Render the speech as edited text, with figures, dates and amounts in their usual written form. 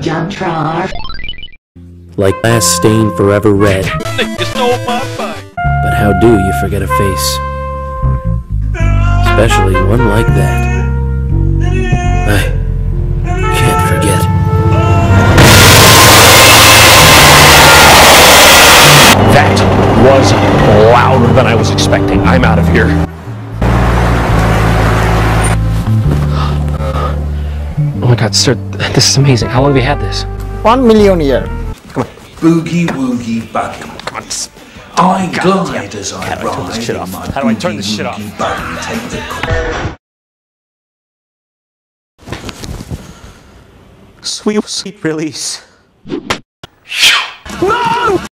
JahnTroj. Like last stain forever red. You stole my bike. But how do you forget a face? Especially one like that. I can't forget. That was louder than I was expecting. I'm out of here. Oh my God, sir, this is amazing. How long have you had this? 1 million years. Boogie woogie buggy. I glide as I How do I turn this shit ride off? in my How do I turn this shit off? boogie buggy. Take the Sweet release. No!